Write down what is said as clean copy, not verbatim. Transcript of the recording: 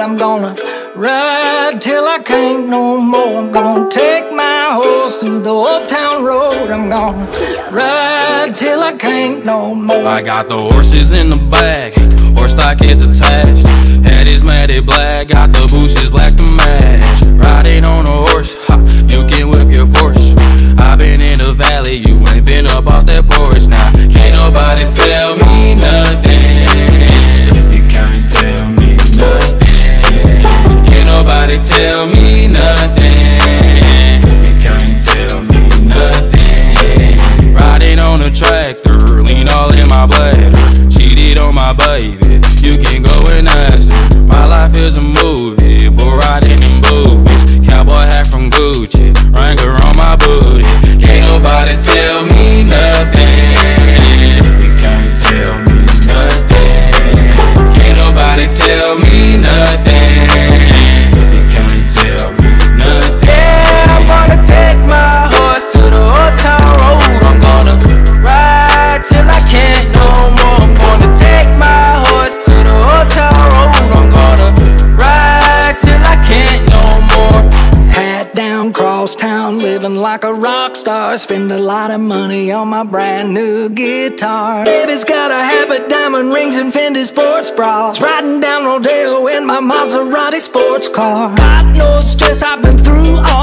I'm gonna ride till I can't no more. I'm gonna take my horse through the old town road. I'm gonna ride till I can't no more. I got the horses in the back, horse stock is attached. Head is matted black, got the bushes black to match. Riding on a horse, ha, you can whip your Porsche. I've been in the valley, you ain't been up off that porch. Now, can't nobody tell me nothing. You can't tell me nothing. Can't nobody tell me nothing. You can't tell me nothing. Riding on a tractor, lean all in my bladder. Cheated on my baby, you can go and ask her. My life is a movie, but riding in boobies. Cowboy hat from Gucci, Wrangler on my booty. Can't nobody tell me nothing. You can't tell me nothing. Can't nobody tell me nothing. You can't tell me nothing. Yeah, I'm gonna take my horse to the old town road. I'm gonna ride till I can't no more. I'm gonna take my horse to the old town road. I'm gonna ride till I can't no more. Hat down, cross town, living like a rock star. Spend a lot of money on my brand new guitar. Baby's got a habit, diamond rings and Fendi sports bras. Riding down Rodeo in my Maserati sports car. Got no stress, I've been through all